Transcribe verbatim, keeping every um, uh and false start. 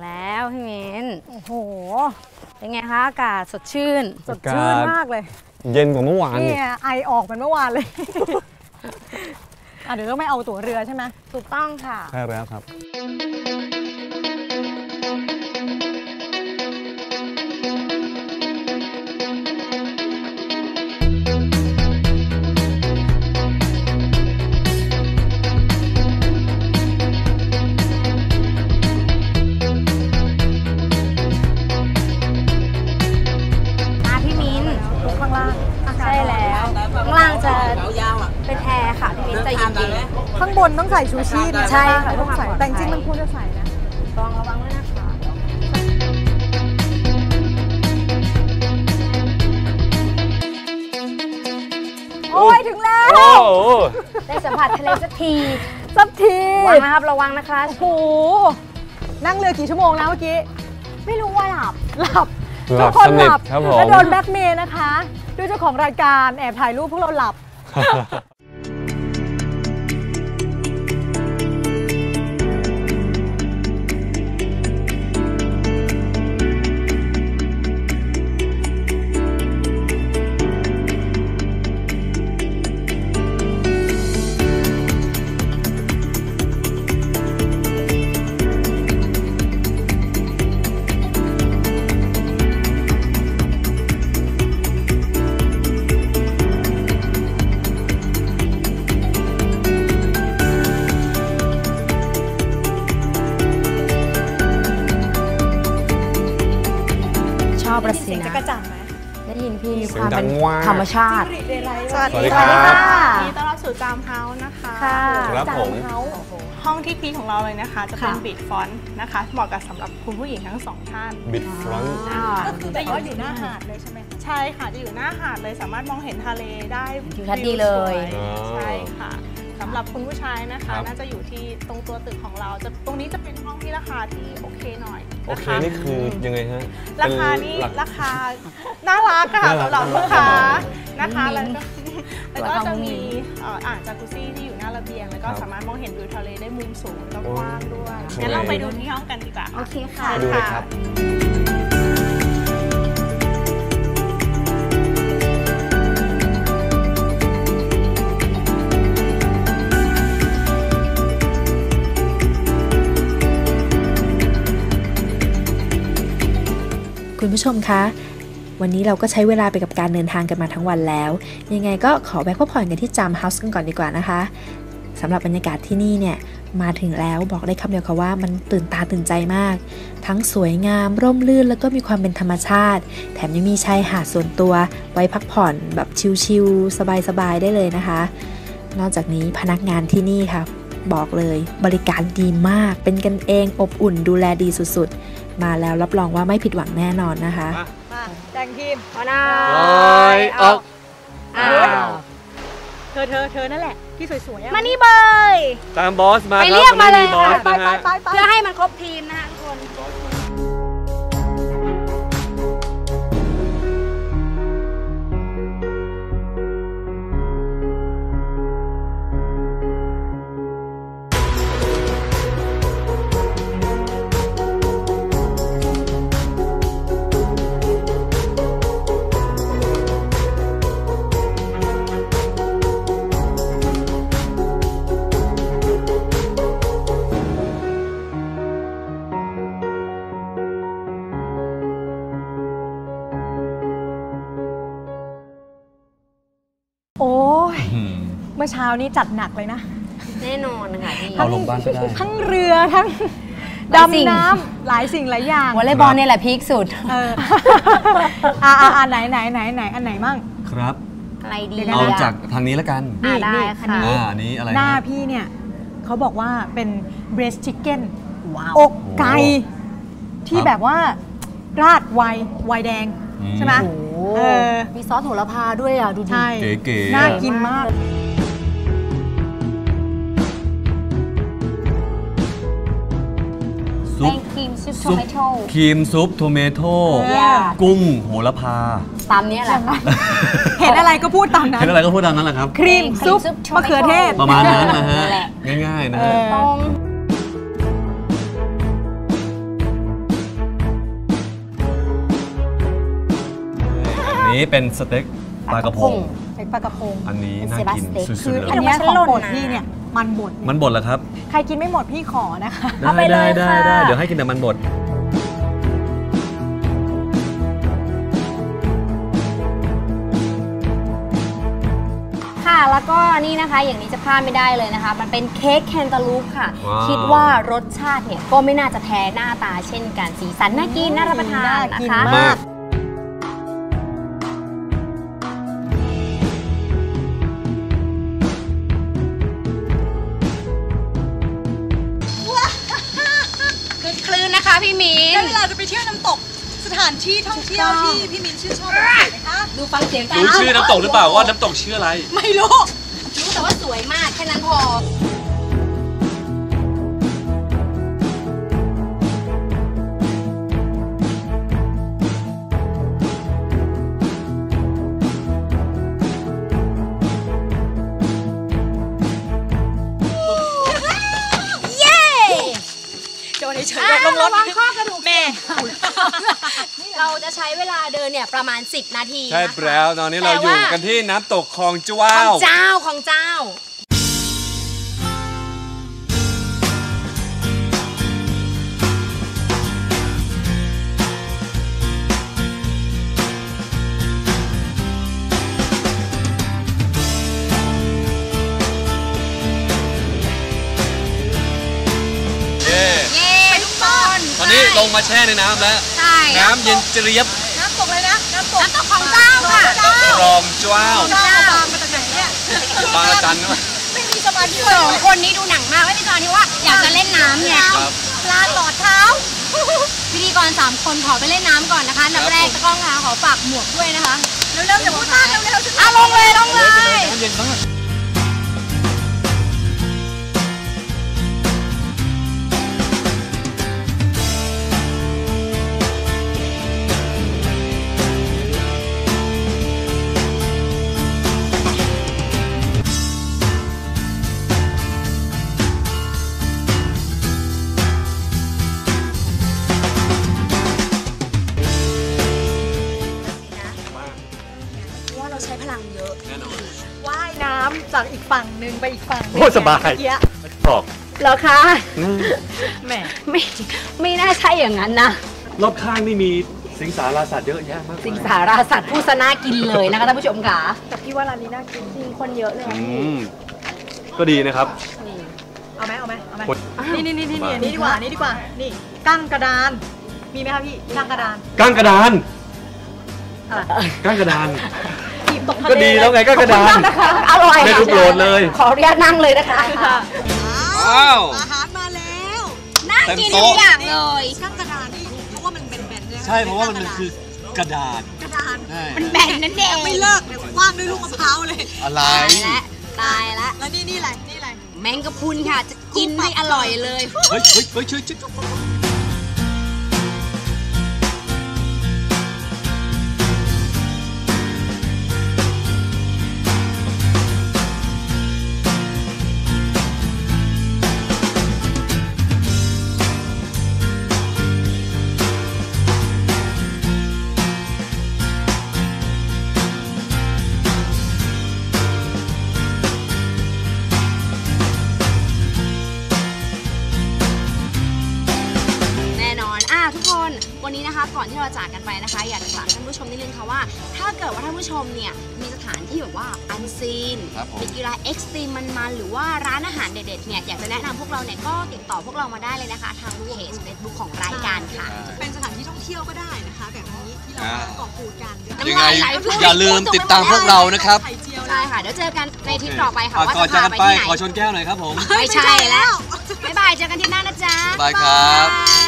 แล้วพี่มิ้นโอ้โหเป็นไงคะอากาศสดชื่นสดชื่นมากเลยเย็นกว่าเมื่อวานนี่ไอออกเหมือนเมื่อวานเลยอ่ะเดี๋ยวต้องไม่เอาตั๋วเรือใช่ไหมถูกต้องค่ะใช่แล้วครับเป็นแอร์ค่ะพี่มิ้นใจเย็นๆข้างบนต้องใส่ชูชีพใช่ค่ะต้องใส่แต่จริงมันควรจะใส่นะต้องระวังด้วยนะคะโอ้ยถึงแล้วได้สัมผัสทะเลสักทีสักทีระวังนะครับระวังนะคะโอ้โหนั่งเรือกี่ชั่วโมงแล้วเมื่อกี้ไม่รู้ว่าหลับหลับทุกคนหลับแล้วโดนแบ็คเมย์นะคะด้วยเจ้าของรายการแอบถ่ายรูปพวกเราหลับประสิทธิ์จะกระจ่างไหมได้ยินพี่มีความเป็นธรรมชาติสวัสดีค่ะยินดีต้อนรับสู่จามเฮาส์นะคะครับผมห้องที่พีของเราเลยนะคะจะเป็นบิดฟอนต์นะคะเหมาะกับสำหรับคุณผู้หญิงทั้งสองท่านบิดฟอนต์ก็คือจะอยู่หน้าหาดเลยใช่ไหมใช่ค่ะจะอยู่หน้าหาดเลยสามารถมองเห็นทะเลได้ทิวทัศน์ดีเลยใช่ค่ะสำหรับคุณผู้ชายนะคะน่าจะอยู่ที่ตรงตัวตึกของเราจะตรงนี้จะเป็นห้องที่ราคาที่โอเคหน่อยโอเคนี่คือยังไงฮะราคานี่ราคาน่ารักค่ะสำหรับลูกค้านะคะแล้วก็แล้วก็จะมีอ่างจากุซี่ที่อยู่หน้าระเบียงแล้วก็สามารถมองเห็นวิวทะเลได้มุมสูงแล้วกว้างด้วยงั้นเราไปดูที่ห้องกันดีกว่าโอเคค่ะดูเลยครับคุณผู้ชมคะวันนี้เราก็ใช้เวลาไปกับการเดินทางกันมาทั้งวันแล้วยังไงก็ขอแวะพักผ่อนกันที่จามเฮาส์กันก่อนดีกว่านะคะสำหรับบรรยากาศที่นี่เนี่ยมาถึงแล้วบอกได้คำเดียวค่ะว่ามันตื่นตาตื่นใจมากทั้งสวยงามร่มรื่นแล้วก็มีความเป็นธรรมชาติแถมยังมีชายหาดส่วนตัวไว้พักผ่อนแบบชิลๆสบายๆได้เลยนะคะนอกจากนี้พนักงานที่นี่ค่ะบอกเลยบริการดีมากเป็นกันเองอบอุ่นดูแลดีสุดๆมาแล้วรับรองว่าไม่ผิดหวังแน่นอนนะคะมาแดงทีมเอาหน้าออกอ้าวเธอเธอเธอนั่นแหละที่สวยๆมานี่เบยตามบอสมาไปเรียกมาเลยไปไปไปเพื่อให้มันครบทีมนะคะทุกคนโอ้ยเมื่อเช้านี้จัดหนักเลยนะแน่นอนค่ะพี่เอาลงบ้านก็ได้ทั้งเรือทั้งดำน้ำหลายสิ่งหลายอย่างวอลเลย์บอลเนี่ยแหละพีคสุดเอออ่าอ่าไหนไหนไหนไหนอันไหนมั่งครับอะไรดีเอาจากทางนี้แล้วกันนี่นี่ค่ะอ่านี้อะไรหน้าพี่เนี่ยเขาบอกว่าเป็น breast chicken อกไก่ที่แบบว่าราดไวน์ไวน์แดงใช่ไหมมีซอสโหระพาด้วยอ่ะดูดีเก๋ๆน่ากินมากซุปครีมซุปโทเมโต้ครีมซุปโทเมโต้กุ้งโหระพาตามนี้แหละเห็นอะไรก็พูดตามนั้นเห็นอะไรก็พูดตามนั้นแหละครับครีมซุปมะเขือเทศประมาณนั้นนะฮะง่ายๆนะฮะนี้เป็นสเต็กปลากระพงสเต็กปลากระพงอันนี้น่ากินสุดคือๆเลยอันเนี้ยของโปรดพี่เนี่ยมันบดมันบดเหรอครับใครกินไม่หมดพี่ขอนะคะได้ได้ได้ได้เดี๋ยวให้กินแต่มันบดค่ะแล้วก็นี่นะคะอย่างนี้จะพลาดไม่ได้เลยนะคะมันเป็นเค้กแคนตาลูปค่ะว้าวคิดว่ารสชาติเนี่ยก็ไม่น่าจะแพ้หน้าตาเช่นกันสีสันน่ากินน่ารับประทานน่านะกินคะมากคือคลื่นนะคะพี่มิ้นเวลาจะไปเที่ยวน้ำตกสถานที่ท่องเที่ยวที่พี่มินชื่นชอบไหมคะดูฟังเสียงกันรู้ชื่อน้ำตกหรือเปล่าว่าน้ำตกชื่ออะไรไม่รู้รู้แต่ว่าสวยมากแค่นั้นพอโดนเฉยๆลงรถระวังข้อกระดูกแม่เราจะใช้เวลาเดินเนี่ยประมาณสิบนาทีใช่นะคะแล้วตอนนี้เราอยู่กันที่น้ำตกคลองจ้าของวเจ้าของเจ้าเย้เย้ทุกคนตอนนี้ลงมาแช่ในน้ำแล้วใช่น้ำเย็นเจี๊ยบน้ำตกเลยนะน้ำตกน้ำตกของเจ้าค่ะคลองจ้าวเจ้ามาจากไหนเนี่ยบางระจันนะไม่มีสมาธิสองคนนี้ดูหนังมากไม่มีตอนที่ว่าอยากจะเล่นน้ำไงครับปลาหลอดเท้าพิธีกรสามคนขอไปเล่นน้ำก่อนนะคะอันดับแรกตะกล้องค่ะขอฝากหมวกด้วยนะคะเร็วๆอย่าพูดมากเร็วๆฉันอ่ะลงเลยลงเลยน้ำเย็นมากว่าเราใช้พลังเยอะแน่นอนว่ายน้ำจากอีกฝั่งหนึ่งไปอีกฝั่งหนึ่งโอ้สบายเมื่อกี้บอกเหรอคะแหมไม่ไม่น่าใช่อย่างนั้นนะรอบข้างนี่มีสิงสาราสัตว์เยอะแยะมากมายสิงสาราสัตว์ผู้สนากินเลยนะคะท่านผู้ชมค่ะแต่พี่ว่าร้านนี้น่ากินจริงคนเยอะเลยอืมก็ดีนะครับนี่เอาไหมเอาไหมเอาไหมคนนี่นี่นี่นี่นี่นี่ดีกว่านี่ดีกว่านี่กั้งกระดาน มีไหมคะพี่กั้งกระดานก้างกระดานอะไรก้างกระดานถีบตกทะเลก็ดีแล้วไงก้างกระดานอร่อยได้ทุกโหลดเลยขออนุญาตนั่งเลยนะคะว้าวอาหารมาแล้วน่ากินทุกอย่างเลยกั้งกระดานนี่เพราะว่ามันเป็นแบนๆเนี่ยใช่เพราะว่ามันคือกระดาษกระดานใช่มันแบนนั่นเองไม่เลิกเดี๋ยวคว้างด้วยลูกมะพร้าวเลยอะไรตายแล้วตายแล้วแล้วนี่นี่อะไรนี่อะไรแมงกะพรุนค่ะ จะกินให้อร่อยเลยเฮ้ยเฮ้ยเฮ้ยช่วยช่วยช่วยแน่นอนอ่ะทุกคนวันนี้นะคะก่อนที่เราจากกันไปนะคะ อยากจะฝากท่านผู้ชมนิดนึงค่ะว่า ถ้าเกิดว่าท่านผู้ชมเนี่ยมีสถานที่แบบว่าอันซีนครับผมมีกีฬาเอ็กซ์ตรีมมันๆหรือว่าร้านอาหารเด็ดๆเนี่ยอยากจะแนะนำพวกเราเนี่ยก็ติดต่อพวกเรามาได้เลยนะคะ ทางเพจ Facebook ของรายการค่ะเป็นสถานที่ท่องเที่ยวก็ได้นะคะ แบบนี้ที่เรามาเกาะกูดกันยังไงน้ำลายไหลพูดอย่าลืมติดตามพวกเรานะครับไข่เจียวใช่ค่ะเดี๋ยวเจอกันในทริปต่อไปค่ะอ่ะว่าก่อนจะจากพากันไปไปที่ไหนขอชนแก้วหน่อยครับผมไม่ใช่แล้วบ๊ายบายเจอกันที่หน้านะจ๊ะบายครับาย